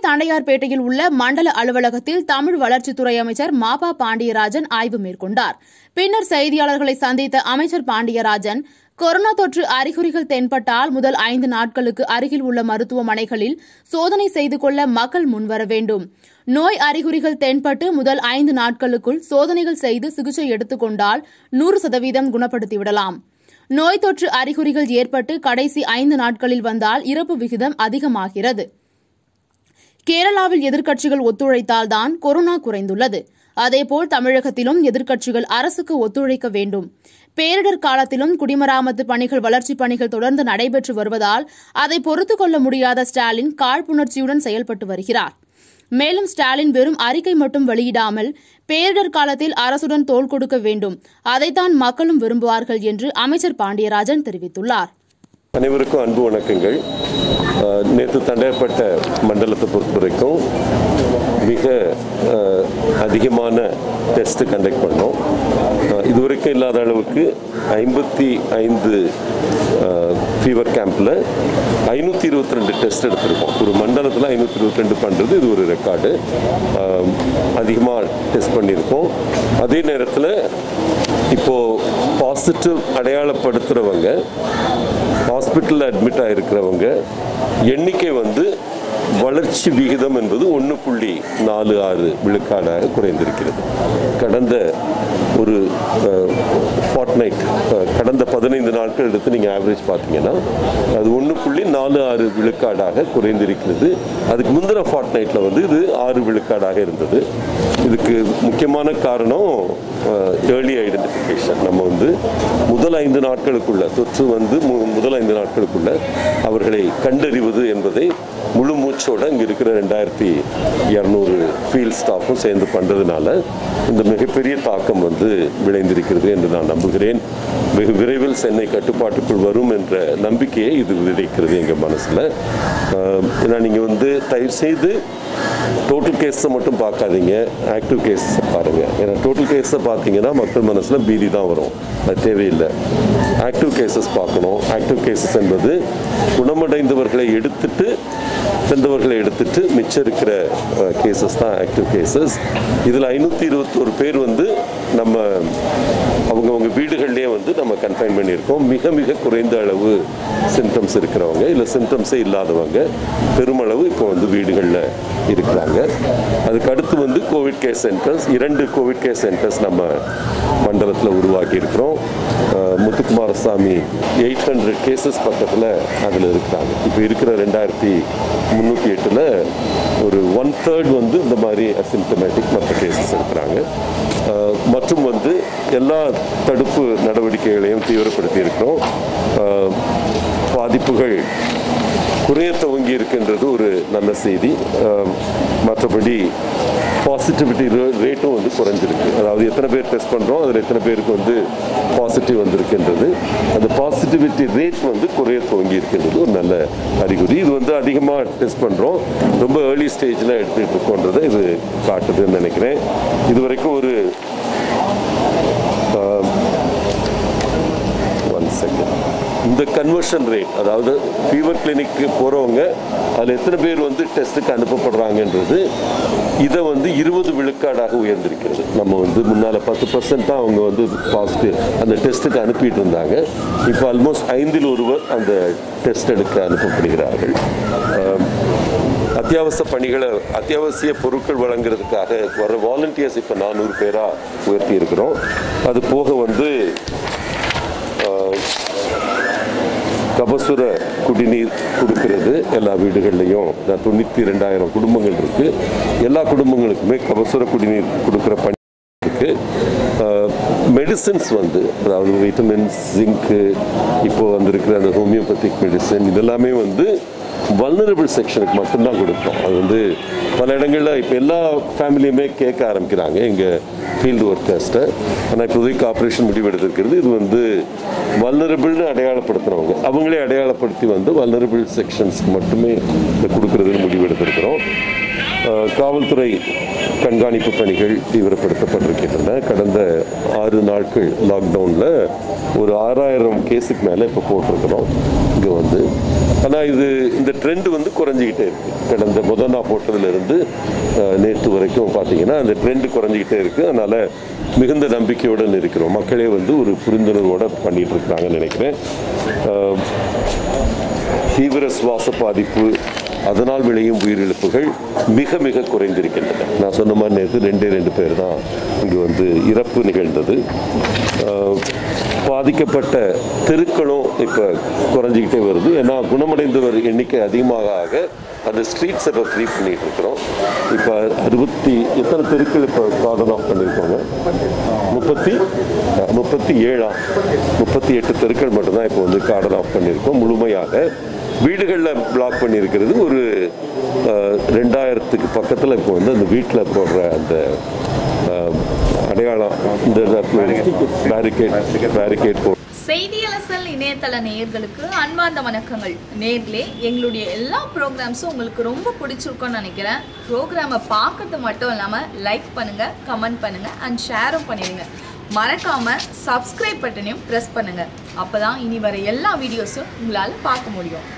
தண்டையார்பேட்டையில் உள்ள மண்டல அலுவலகத்தில் தமிழ் வளர்ச்சித்துறை அமைச்சர் மாபா பாண்டியராஜன் ஆய்வு மேற்கொண்டார். பின்னர் செய்தியாளர்களை சந்தித்த அமைச்சர் பாண்டியராஜன், கொரோனா தொற்று அறிகுறிகள் தென்பட்டால் முதல் 5 நாட்களுக்கு அருகில் உள்ள மருத்துவமனைகளில் சோதனை செய்து கொள்ள மக்கள் முன்வர வேண்டும். நோய் அறிகுறிகள் தென்பட்டு முதல் 5 நாட்களுக்குள் சோதனைகள் செய்து சிகிச்சை எடுத்துக் கொண்டால் 100% குணப்படுத்திவிடலாம். நோய் தொற்று அறிகுறிகள் ஏற்பட்டு கடைசி 5 நாட்களில் வந்தால் இறப்பு விகிதம் அதிகமாகிறது. கேரளாவில் எதிர்க்கட்சிகள் ஒத்துழைத்தால்தான் கொரோனா குறைந்துள்ளது. அதேபோல் தமிழகத்திலும் எதிர்க்கட்சிகள் அரசுக்கு ஒத்துழைக்க வேண்டும். பேரிடர் காலத்திலும் குடிமராமத்து பணிகள், வளர்ச்சிப் பணிகள் தொடர்ந்து நடைபெற்று வருவதால் அதை பொறுத்துக் கொள்ள முடியாத ஸ்டாலின் காழ்ப்புணர்ச்சியுடன் செயல்பட்டு வருகிறார். மேலும் ஸ்டாலின் வெறும் அறிக்கை மட்டும் வெளியிடாமல் பேரிடர் காலத்தில் அரசுடன் தோள் கொடுக்க வேண்டும். அதைத்தான் மக்களும் விரும்புவார்கள் என்று அமைச்சர் பாண்டியராஜன் தெரிவித்துள்ளார். அனைவருக்கும் அன்பு வணக்கங்கள். நேற்று தண்டையார்பேட்டை மண்டலத்தை பொறுத்தவரைக்கும் மிக அதிகமான டெஸ்ட் கண்டக்ட் பண்ணோம். இதுவரைக்கும் இல்லாத அளவுக்கு 55 ஃபீவர் கேம்பில் 522 டெஸ்ட் எடுத்திருக்கோம். ஒரு மண்டலத்தில் 522 பண்ணுறது இது ஒரு ரெக்கார்டு. அதிகமாக டெஸ்ட் பண்ணியிருக்கோம். அதே நேரத்தில் இப்போது பாசிட்டிவ் அடையாளப்படுத்துகிறவங்க, ஹாஸ்பிட்டலில் அட்மிட் ஆகிருக்கிறவங்க எண்ணிக்கை வளர்ச்சி விகிதம் என்பது 1.46 விழுக்காடாக குறைந்திருக்கிறது. கடந்த ஒரு ஃபார்ட்நைட், கடந்த 15 நாட்கள் எடுத்து நீங்கள் ஆவரேஜ் பார்த்தீங்கன்னா அது 1.46 விழுக்காடாக குறைந்திருக்கிறது. அதுக்கு முந்தின ஃபார்ட்நைட்டில் இது 6 விழுக்காடாக இருந்தது. இதுக்கு முக்கியமான காரணம் ஏர்லி ஐடென்டிஃபிகேஷன். நம்ம முதல் 5 நாட்களுக்குள்ள தொற்று முதல் 5 நாட்களுக்குள்ள அவர்களை கண்டறிவது என்பதை முழு மூச்சோட இங்கே இருக்கிற 2200 ஃபீல்ட் ஸ்டாஃபும் சேர்ந்து பண்ணுறதுனால இந்த மிகப்பெரிய தாக்கம் விளைந்திருக்கிறது என்று நான் நம்புகிறேன். வெகு விரைவில் சென்னை கட்டுப்பாட்டுக்குள் வரும் என்ற நம்பிக்கையை இது விதைக்கிறது எங்கள் மனசில். ஏன்னா நீங்கள் தயவு செய்து டோட்டல் கேஸை மட்டும் பார்க்காதீங்க, ஆக்டிவ் கேஸை பாருங்கள். ஏன்னா டோட்டல் கேஸை பார்த்தீங்கன்னா மக்கள் மனசில் பீதி தான் வரும். அது தேவையில்லை. ஆக்டிவ் கேசஸ் பார்க்கணும். ஆக்டிவ் கேசஸ் என்பது குணமடைந்தவர்களை எடுத்துட்டு மிச்சம் இருக்கிற கேசஸ் தான் ஆக்டிவ் கேசஸ். இதில் 521 பேர் நம்ம அவங்கவுங்க வீடுகள்லேயே நம்ம கன்ஃபைன் பண்ணியிருக்கோம். மிக மிக குறைந்த அளவு சிம்டம்ஸ் இருக்கிறவங்க, இல்லை சிம்டம்ஸே இல்லாதவங்க பெருமளவு இப்போ வீடுகளில் இருக்கிறாங்க. அதுக்கு அடுத்து COVID care centres, 2 COVID care centres நம்ம மண்டலத்தில் உருவாக்கி இருக்கிறோம். முத்துக்குமாரசாமி 800 கேசஸ் பக்கத்தில் அதில் இருக்கிறாங்க. இப்போ இருக்கிற 2308 ஒரு 1/3 இந்த மாதிரி அசிம்டமேட்டிக் மற்ற கேசஸ் இருக்கிறாங்க. மற்றும் எல்லா தடுப்பு நடவடிக்கைகளையும் தீவிரப்படுத்தி இருக்கிறோம். பாதிப்புகள் குறைய துவங்கி இருக்கின்றது ஒரு நல்ல செய்தி. மற்றபடி பாசிட்டிவிட்டி ரேட்டும் குறைஞ்சிருக்கு. அதாவது எத்தனை பேர் டெஸ்ட் பண்ணுறோம், அதில் எத்தனை பேருக்கு பாசிட்டிவ் வந்திருக்கின்றது. அந்த பாசிட்டிவிட்டி ரேட் குறைய துவங்கி இருக்கின்றது ஒரு நல்ல அறிகுறி. இது அதிகமாக டெஸ்ட் பண்ணுறோம், ரொம்ப ஏர்லி ஸ்டேஜில் எடுத்துகிட்டு இருக்கோன்றதை இது காட்டுதுன்னு நினைக்கிறேன். இது வரைக்கும் ஒரு இந்த கன்வர்ஷன் ரேட், அதாவது ஃபீவர் கிளினிக்கு போகிறவங்க அதில் எத்தனை பேர் டெஸ்ட்டுக்கு அனுப்பப்படுறாங்கன்றது இதை 20 விழுக்காடாக உயர்ந்திருக்கிறது. நம்ம முன்னால் 10% தான் அவங்க பாசிட்டிவ் அந்த டெஸ்ட்டுக்கு அனுப்பிட்டு இருந்தாங்க. இப்போ ஆல்மோஸ்ட் 5இல் 1 அந்த டெஸ்ட் எடுக்க அனுப்பப்படுகிறார்கள். அத்தியாவசிய பொருட்கள் வழங்குறதுக்காக வர வாலண்டியர்ஸ் இப்போ 400 பேராக உயர்த்தி இருக்கிறோம். அது போக கபசுர குடிநீர் கொடுக்கிறது எல்லா வீடுகள்லையும். 92,000 குடும்பங்கள் இருக்குது. எல்லா குடும்பங்களுக்குமே கபசுர குடிநீர் கொடுக்குற பணி இருக்குது. மெடிசின்ஸ் அதாவது விட்டமின்ஸ், ஜிங்க்கு, இப்போது வந்திருக்கிற அந்த ஹோமியோபதிக் மெடிசன் இதெல்லாமே வல்னரபிள் செக்ஷனுக்கு மட்டும்தான் கொடுப்போம். அது பல இடங்களில் இப்போ எல்லா ஃபேமிலியுமே கேட்க ஆரம்பிக்கிறாங்க எங்கள் ஃபீல்டு ஒர்க்கர்ஸ்ட்டை. ஆனால் இப்போதைக்கு ஆப்ரேஷன் முடிவெடுத்திருக்கிறது. இது வல்னரபிள்னு அடையாளப்படுத்துகிறவங்க அவங்களே அடையாளப்படுத்தி வல்னரபிள் செக்ஷன்ஸ்க்கு மட்டுமே இதை கொடுக்குறதுன்னு முடிவெடுத்திருக்கிறோம். காவல்துறை கண்காணிப்பு பணிகள் தீவிரப்படுத்தப்பட்டிருக்கின்றன. கடந்த 6 நாட்கள் லாக்டவுனில் ஒரு 6000 கேஸுக்கு மேலே இப்போ போட்டிருக்கிறோம் இங்கே வந்து. ஆனால் இந்த ட்ரெண்டு வந்து குறைஞ்சிக்கிட்டே இருக்குது. கடந்த முதல் நாள் போட்டதுலேருந்து நேற்று வரைக்கும் பார்த்தீங்கன்னா அந்த ட்ரெண்டு குறைஞ்சிக்கிட்டே இருக்குது. அதனால் மிகுந்த நம்பிக்கையுடன் இருக்கிறோம். மக்களே வந்து ஒரு புரிந்துணர்வோடு பண்ணிகிட்டு இருக்கிறாங்கன்னு நினைக்கிறேன். தீவிர சுவாச பாதிப்பு, அதனால் விளையும் உயிரிழப்புகள் மிக மிக குறைந்திருக்கின்றன. நான் சொன்ன மாதிரி நேற்று 2 பேர் தான் இங்கே வந்து இறப்பு நிகழ்ந்தது. பாதிக்கப்பட்ட தெருக்களும் இப்போ குறைஞ்சிக்கிட்டே வருது. ஏன்னா குணமடைந்தவர் எண்ணிக்கை அதிகமாக ஆக அந்த ஸ்ட்ரீட்ஸை இப்போ ஃப்ரீ பண்ணிகிட்டு இருக்கிறோம். இப்போ எத்தனை தெருக்கள் இப்போ கார்டன் ஆஃப் பண்ணியிருக்கோங்க? 38 தெருக்கள் மட்டும்தான் இப்போ வந்து கார்டன் ஆஃப் பண்ணியிருக்கோம். முழுமையாக வீடுகளில் பிளாக் பண்ணியிருக்கிறது ஒரு 2000க்கு பக்கத்தில் இப்போ வந்து அந்த வீட்டில் போடுற அந்த அடையாளம், இந்த பேரிகேட் போட்டு. செய்தியலசல் இணையதள நேயர்களுக்கு அன்பார்ந்த வணக்கங்கள். நேர்களே, எங்களுடைய எல்லா ப்ரோக்ராம்ஸும் உங்களுக்கு ரொம்ப பிடிச்சிருக்கும்னு நினைக்கிறேன். ப்ரோக்ராமை பார்க்கறது மட்டும் இல்லாமல் லைக் பண்ணுங்கள், கமெண்ட் பண்ணுங்கள் அண்ட் ஷேரும் பண்ணிடுங்க. மறக்காமல் சப்ஸ்கிரைப் பட்டனையும் ப்ரெஸ் பண்ணுங்கள். அப்போ தான் இனி வர எல்லா வீடியோஸும் உங்களால் பார்க்க முடியும்.